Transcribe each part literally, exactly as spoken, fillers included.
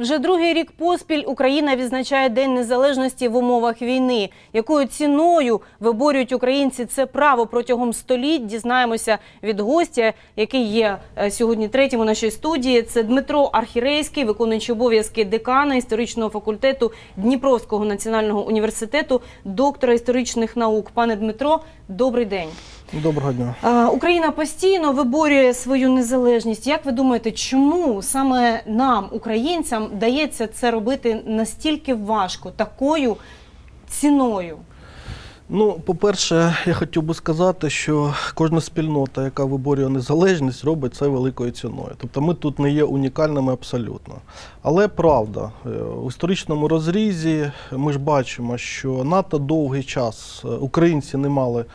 Вже другий рік поспіль Україна відзначає День Незалежності в умовах війни. Якою ціною виборюють українці це право протягом століть, дізнаємося від гостя, який є сьогодні третім у нашій студії. Це Дмитро Архірейський, виконуючий обов'язки декана історичного факультету Дніпровського національного університету, доктора історичних наук. Пане Дмитро, добрий день. Доброго дня. Україна постійно виборює свою незалежність. Як ви думаєте, чому саме нам, українцям, дається це робити настільки важко, такою ціною? Ну, по-перше, я хотів би сказати, що кожна спільнота, яка виборює незалежність, робить це великою ціною. Тобто ми тут не є унікальними абсолютно. Але правда, в історичному розрізі ми ж бачимо, що надто довгий час українці не мали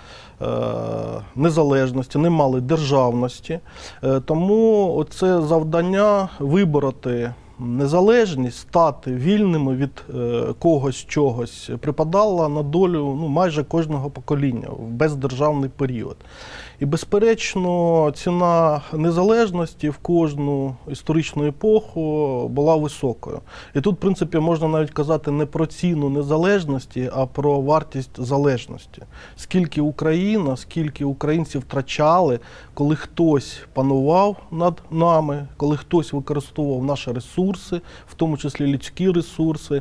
незалежності, не мали державності. Тому оце завдання вибороти незалежність, стати вільними від е, когось чогось припадала на долю ну, майже кожного покоління в бездержавний період. І, безперечно, ціна незалежності в кожну історичну епоху була високою. І тут, в принципі, можна навіть казати не про ціну незалежності, а про вартість залежності. Скільки Україна, скільки українців втрачали, коли хтось панував над нами, коли хтось використовував наші ресурси, в тому числі людські ресурси,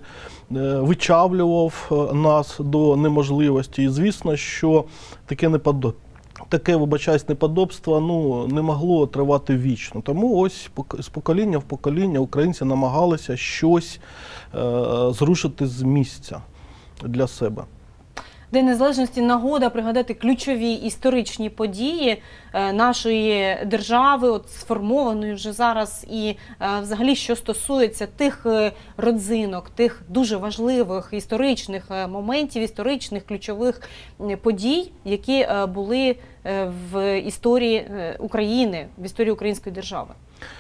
вичавлював нас до неможливості. І, звісно, що таке неподобство. Таке, вибачаюсь, неподобство ну, не могло тривати вічно. Тому ось з покоління в покоління українці намагалися щось е, зрушити з місця для себе. День Незалежності – нагода пригадати ключові історичні події нашої держави, от сформованої вже зараз, і взагалі, що стосується тих родзинок, тих дуже важливих історичних моментів, історичних ключових подій, які були в історії України, в історії української держави.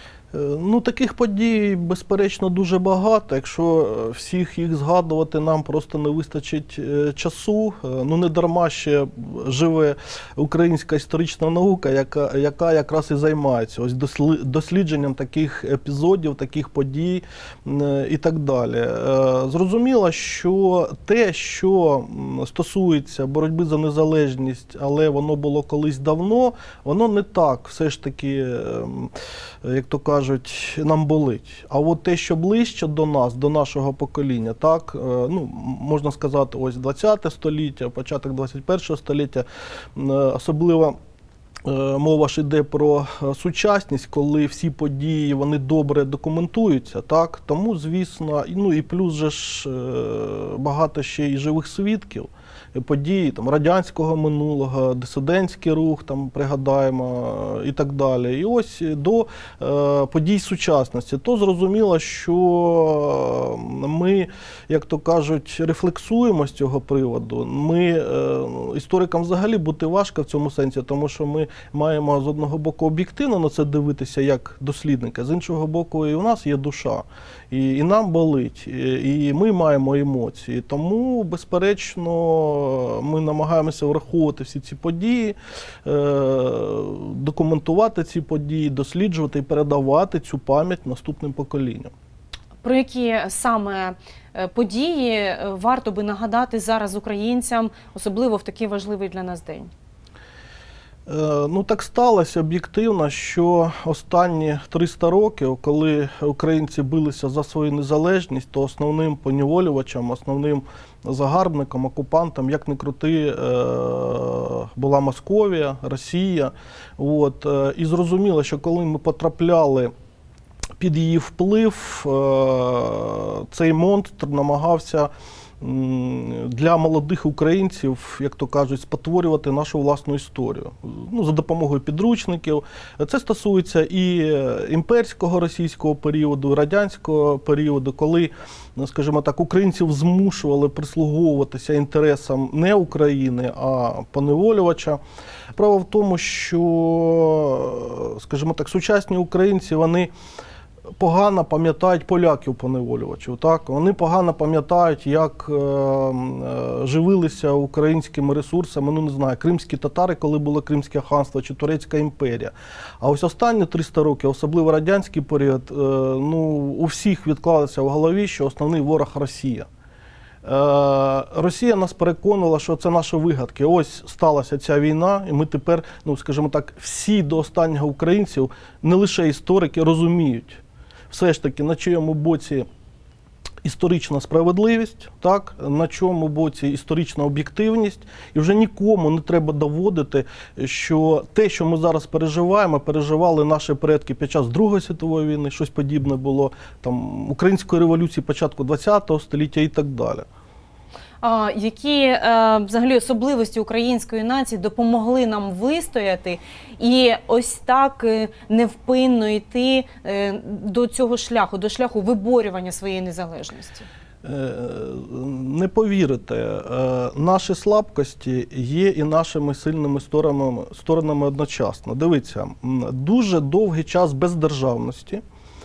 Ну, таких подій, безперечно, дуже багато. Якщо всіх їх згадувати, нам просто не вистачить часу. Ну, не дарма ще живе українська історична наука, яка, яка якраз і займається ось дослідженням таких епізодів, таких подій і так далі. Зрозуміло, що те, що стосується боротьби за незалежність, але воно було колись давно, воно не так все ж таки, як то кажуть, кажуть, нам болить. А от те, що ближче до нас, до нашого покоління, так, ну, можна сказати, ось двадцяте століття, початок двадцять першого століття, особливо мова ж йде про сучасність, коли всі події, вони добре документуються, так, тому, звісно, ну і плюс же ж багато ще і живих свідків, події там, радянського минулого, дисидентський рух, там, пригадаємо, і так далі. І ось до е, подій сучасності. То зрозуміло, що ми, як то кажуть, рефлексуємо з цього приводу. Ми, е, історикам взагалі бути важко в цьому сенсі, тому що ми маємо з одного боку об'єктивно на це дивитися як дослідника, з іншого боку і у нас є душа. І, і нам болить, і, і ми маємо емоції. Тому, безперечно, ми намагаємося враховувати всі ці події, документувати ці події, досліджувати і передавати цю пам'ять наступним поколінням. Про які саме події варто би нагадати зараз українцям, особливо в такий важливий для нас день? Ну, так сталося об'єктивно, що останні триста років, коли українці билися за свою незалежність, то основним поневолювачем, основним загарбником, окупантом, як не крути, була Московія, Росія. От. І зрозуміло, що коли ми потрапляли під її вплив, цей монстр намагався для молодих українців, як то кажуть, спотворювати нашу власну історію. Ну, за допомогою підручників. Це стосується і імперського російського періоду, і радянського періоду, коли, скажімо так, українців змушували прислуговуватися інтересам не України, а поневолювача. Справа в тому, що, скажімо так, сучасні українці, вони погано пам'ятають поляків-поневолювачів. Так? Вони погано пам'ятають, як е, е, живилися українськими ресурсами, ну не знаю, кримські татари, коли було Кримське ханство чи Турецька імперія. А ось останні триста років, особливо радянський період, е, ну, у всіх відклалося в голові, що основний ворог – Росія. Росія нас переконувала, що це наші вигадки. Ось сталася ця війна, і ми тепер, ну скажімо так, всі до останнього українців, не лише історики, розуміють все ж таки, на чиєму боці історична справедливість, так, на чому боці історична об'єктивність. І вже нікому не треба доводити, що те, що ми зараз переживаємо, переживали наші предки під час Другої світової війни, щось подібне було, там, Української революції початку ХХ століття і так далі. А, які е, взагалі особливості української нації допомогли нам вистояти і ось так е, невпинно йти е, до цього шляху, до шляху виборювання своєї незалежності? Е, не повірите, е, наші слабкості є і нашими сильними сторонами, сторонами одночасно. Дивіться, дуже довгий час бездержавності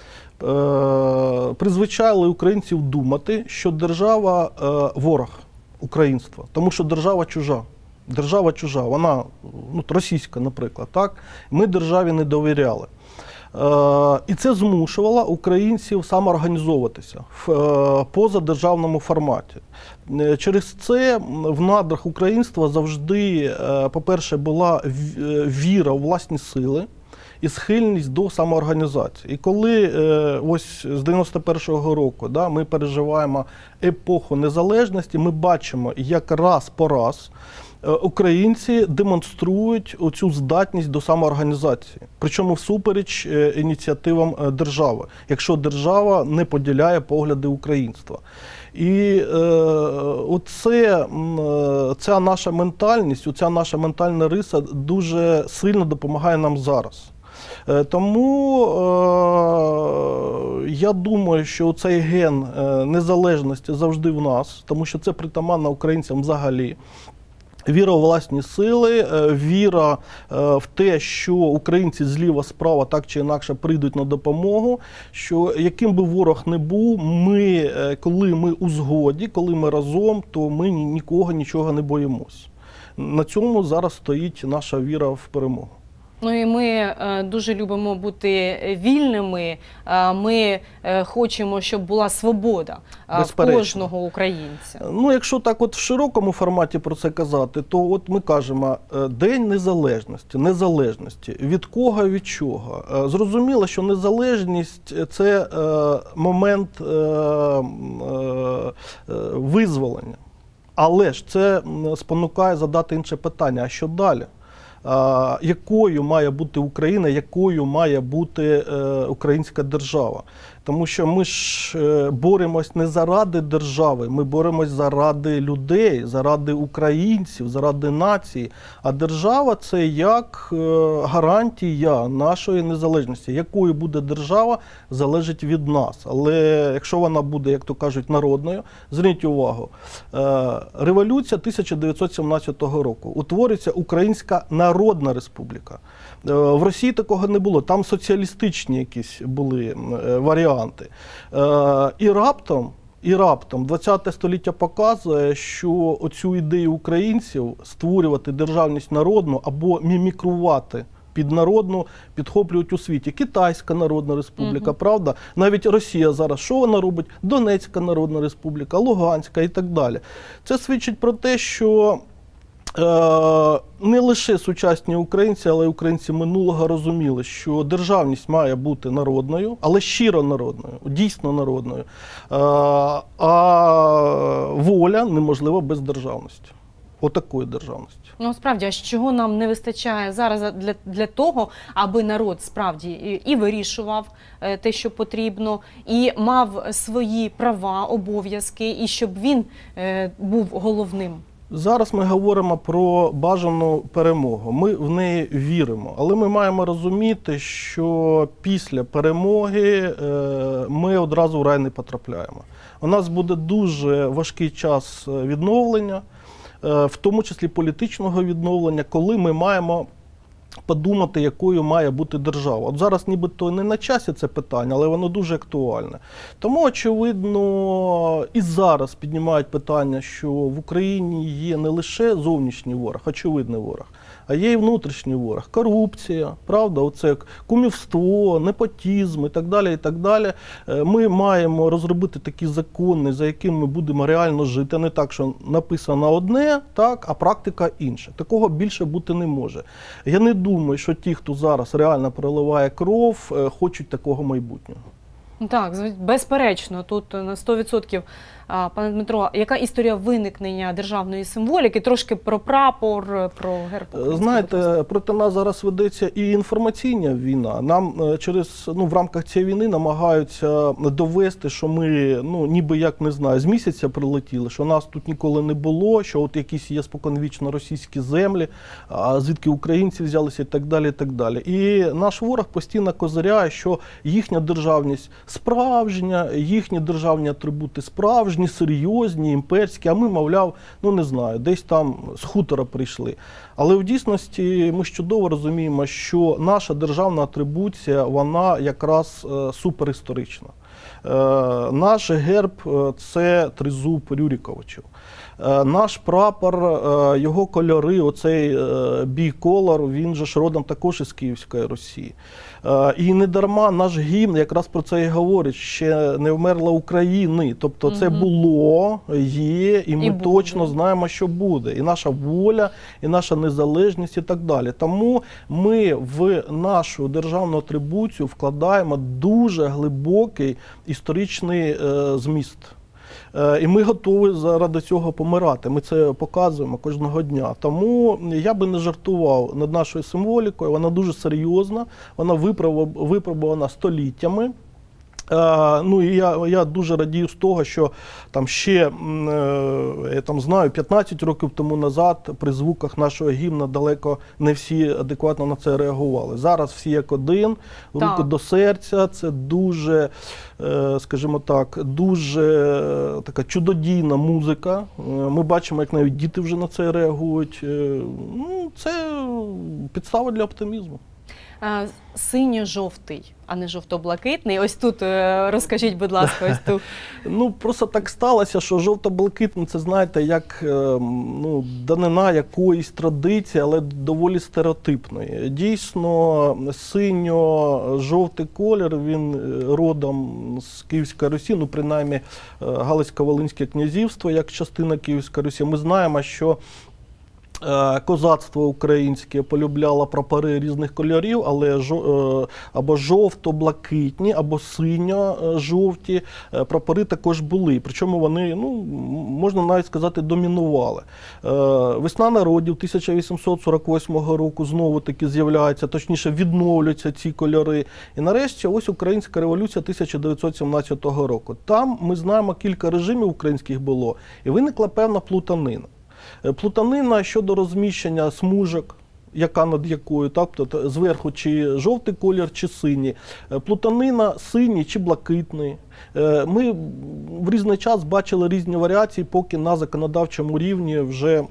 призвичайли українців думати, що держава – ворог українства, тому що держава чужа. Держава чужа, вона, ну, російська, наприклад, так? Ми державі не довіряли. І це змушувало українців самоорганізовуватися в позадержавному форматі. Через це в надрах українства завжди, по-перше, була віра у власні сили і схильність до самоорганізації. І коли е, ось з дев'яносто першого року, да, ми переживаємо епоху незалежності, ми бачимо, як раз по раз е, українці демонструють оцю здатність до самоорганізації. Причому всупереч е, ініціативам е, держави, якщо держава не поділяє погляди українства. І е, оце, е, ця наша ментальність, оця наша ментальна риса дуже сильно допомагає нам зараз. Тому е, я думаю, що цей ген незалежності завжди в нас, тому що це притаманно українцям взагалі. Віра у власні сили, віра в те, що українці зліва, справа так чи інакше прийдуть на допомогу, що яким би ворог не був, ми, коли ми у згоді, коли ми разом, то ми нікого, нічого не боїмось. На цьому зараз стоїть наша віра в перемогу. Ну і ми е, дуже любимо бути вільними, е, ми е, хочемо, щоб була свобода е, в кожного українця. Ну, якщо так от в широкому форматі про це казати, то от ми кажемо День Незалежності, незалежності, від кого, від чого. Е, зрозуміло, що незалежність – це е, момент е, е, визволення. Але ж це спонукає задати інше питання, а що далі? А, якою має бути Україна, якою має бути е, українська держава. Тому що ми ж е, боремось не заради держави, ми боремось заради людей, заради українців, заради нації. А держава – це як е, гарантія нашої незалежності. Якою буде держава, залежить від нас. Але якщо вона буде, як то кажуть, народною, зверніть увагу, е, революція тисяча дев'ятсот сімнадцятого року, утворюється Українська Народна Республіка. Е, в Росії такого не було, там соціалістичні якісь були е, варіанти. Е, і раптом, і раптом ХХ століття показує, що оцю ідею українців створювати державність народну або мімікрувати під народну підхоплюють у світі. Китайська Народна Республіка, угу. правда? Навіть Росія зараз, що вона робить? Донецька Народна Республіка, Луганська і так далі. Це свідчить про те, що не лише сучасні українці, але й українці минулого розуміли, що державність має бути народною, але щиро народною, дійсно народною. А воля неможлива без державності. Отакої державності. Ну, справді, а чого нам не вистачає зараз для, для того, аби народ справді і, і вирішував е, те, що потрібно, і мав свої права, обов'язки, і щоб він е, був головним? Зараз ми говоримо про бажану перемогу. Ми в неї віримо. Але ми маємо розуміти, що після перемоги ми одразу в рай не потрапляємо. У нас буде дуже важкий час відновлення, в тому числі політичного відновлення, коли ми маємо подумати, якою має бути держава. От зараз нібито не на часі це питання, але воно дуже актуальне. Тому, очевидно, і зараз піднімають питання, що в Україні є не лише зовнішній ворог, очевидний ворог, а є і внутрішній ворог. Корупція, правда, оце кумівство, непотізм і так далі, і так далі. Ми маємо розробити такі закони, за якими ми будемо реально жити, а не так, що написано одне, так, а практика інша. Такого більше бути не може. Я не думаю, що ті, хто зараз реально проливає кров, хочуть такого майбутнього. Так, безперечно, тут на сто відсотків. Пане Дмитро, яка історія виникнення державної символіки? Трошки про прапор, про герб. Знаєте, проти нас зараз ведеться і інформаційна війна. Нам через, ну, в рамках цієї війни намагаються довести, що ми, ну, ніби як, не знаю, з місяця прилетіли, що нас тут ніколи не було, що от якісь є споконвічно російські землі, а звідки українці взялися і так далі, і так далі. І наш ворог постійно козиряє, що їхня державність справжня, їхні державні атрибути справжні, серйозні, імперські, а ми, мовляв, ну не знаю, десь там з хутора прийшли. Але в дійсності ми ж чудово розуміємо, що наша державна атрибуція, вона якраз е, суперісторична. Е, наш герб – це тризуб Рюриковичів. Е, наш прапор, е, його кольори, оцей е, біколор, він же ж родом також із Київської Русі. Е, і не дарма наш гімн якраз про це і говорить, ще не вмерла України. Тобто це угу. було, є, і ми і точно буде. знаємо, що буде. І наша воля, і наша незалежність і так далі. Тому ми в нашу державну атрибуцію вкладаємо дуже глибокий історичний е, зміст. Е, і ми готові заради цього помирати. Ми це показуємо кожного дня. Тому я би не жартував над нашою символікою. Вона дуже серйозна, вона випробувана століттями. Uh, ну і я, я дуже радію з того, що там ще, uh, я там знаю, п'ятнадцять років тому назад при звуках нашого гімна далеко не всі адекватно на це реагували. Зараз всі як один, руку так. до серця, це дуже, uh, скажімо так, дуже uh, така чудодійна музика. Uh, ми бачимо, як навіть діти вже на це реагують. Uh, ну, це підстава для оптимізму. Синьо-жовтий, а не жовто-блакитний. Ось тут розкажіть, будь ласка, ось тут. Ну, просто так сталося, що жовто-блакитний, це, знаєте, як, ну, данина якоїсь традиції, але доволі стереотипної. Дійсно, синьо-жовтий колір, він родом з Київської Русі, ну, принаймні, Галицько-Волинське князівство, як частина Київської Русі. Ми знаємо, що козацтво українське полюбляло прапори різних кольорів, але жо, або жовто-блакитні, або синьо-жовті прапори також були. Причому вони, ну, можна навіть сказати, домінували. Весна народів тисяча вісімсот сорок восьмого року знову-таки з'являється, точніше відновлюються ці кольори. І нарешті ось Українська революція тисяча дев'ятсот сімнадцятого року. Там, ми знаємо, кілька режимів українських було, і виникла певна плутанина. Плутанина щодо розміщення смужок, яка над якою, так, тобто зверху чи жовтий колір, чи синій. Плутанина синій чи блакитний. Ми в різний час бачили різні варіації, поки на законодавчому рівні вже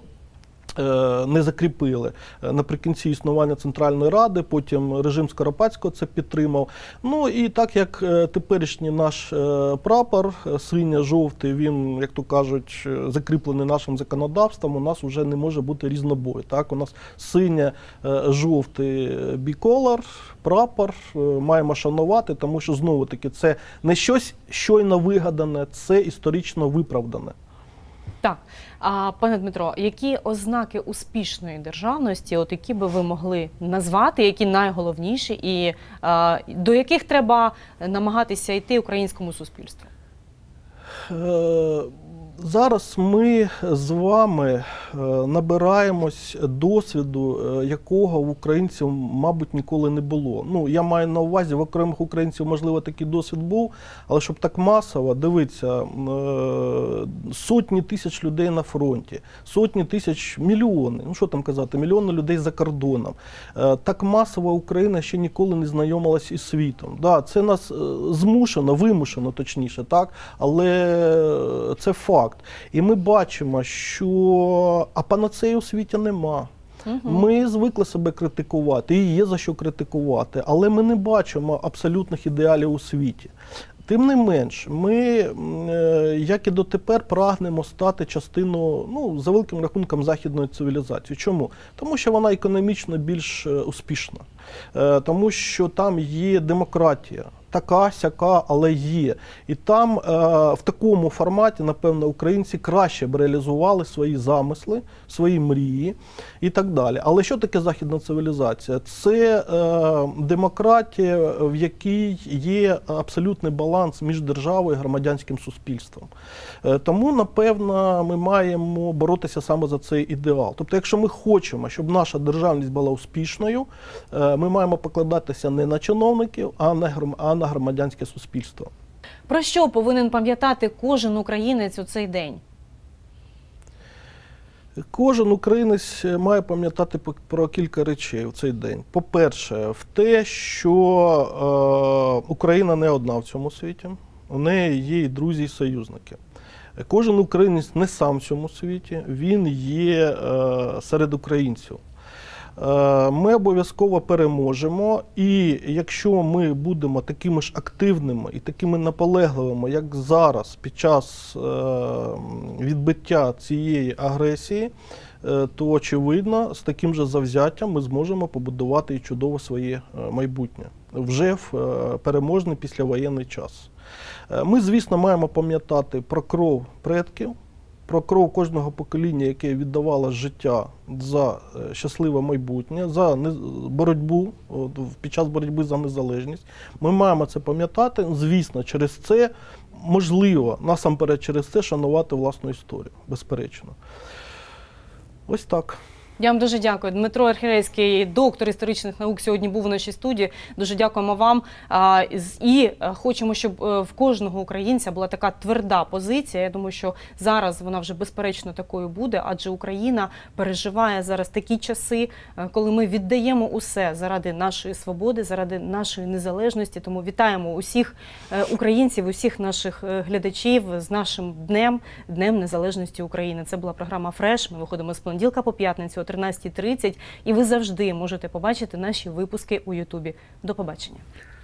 не закріпили. Наприкінці існування Центральної Ради, потім режим Скоропадського це підтримав. Ну і так як теперішній наш прапор, синьо-жовтий, він, як то кажуть, закріплений нашим законодавством, у нас вже не може бути різнобою. Так? У нас синьо-жовтий біколор, прапор, маємо шанувати, тому що, знову-таки, це не щось щойно вигадане, це історично виправдане. Так. А, пане Дмитро, які ознаки успішної державності, от які би ви могли назвати, які найголовніші, і а, до яких треба намагатися йти українському суспільству? Е Зараз ми з вами набираємось досвіду, якого в українців, мабуть, ніколи не було. Ну, я маю на увазі, в окремих українців, можливо, такий досвід був, але щоб так масово, дивіться, сотні тисяч людей на фронті, сотні тисяч, мільйони, ну що там казати, мільйони людей за кордоном. Так масово Україна ще ніколи не знайомилась із світом. Да, це нас змушено, вимушено, точніше, так, але це факт. І ми бачимо, що а панацеї у світі нема. Угу. Ми звикли себе критикувати, і є за що критикувати, але ми не бачимо абсолютних ідеалів у світі. Тим не менш, ми, як і дотепер, прагнемо стати частиною, ну, за великим рахунком, західної цивілізації. Чому? Тому що вона економічно більш успішна, тому що там є демократія. Така, сяка, але є. І там е, в такому форматі, напевно, українці краще б реалізували свої замисли, свої мрії і так далі. Але що таке західна цивілізація? Це е, демократія, в якій є абсолютний баланс між державою і громадянським суспільством. Е, тому, напевно, ми маємо боротися саме за цей ідеал. Тобто, якщо ми хочемо, щоб наша державність була успішною, е, ми маємо покладатися не на чиновників, а на громадянських на громадянське суспільство. Про що повинен пам'ятати кожен українець у цей день? Кожен українець має пам'ятати про кілька речей у цей день. По-перше, в те, що е, Україна не одна в цьому світі, у неї є і друзі, і союзники. Кожен українець не сам в цьому світі, він є е, серед українців. Ми обов'язково переможемо, і якщо ми будемо такими ж активними і такими наполегливими, як зараз, під час відбиття цієї агресії, то, очевидно, з таким же завзяттям ми зможемо побудувати і чудове своє майбутнє вже в переможний післявоєнний час. Ми, звісно, маємо пам'ятати про кров предків, про кров кожного покоління, яке віддавало життя за щасливе майбутнє, за боротьбу, під час боротьби за незалежність. Ми маємо це пам'ятати, звісно, через це, можливо, насамперед через це шанувати власну історію, безперечно. Ось так. Я вам дуже дякую. Дмитро Архірейський, доктор історичних наук, сьогодні був у нашій студії. Дуже дякуємо вам. І хочемо, щоб в кожного українця була така тверда позиція. Я думаю, що зараз вона вже безперечно такою буде, адже Україна переживає зараз такі часи, коли ми віддаємо усе заради нашої свободи, заради нашої незалежності. Тому вітаємо усіх українців, усіх наших глядачів з нашим днем, Днем Незалежності України. Це була програма «Фреш». Ми виходимо з понеділка по п'ятницю о тринадцятій тридцять, і ви завжди можете побачити наші випуски у Ютубі. До побачення.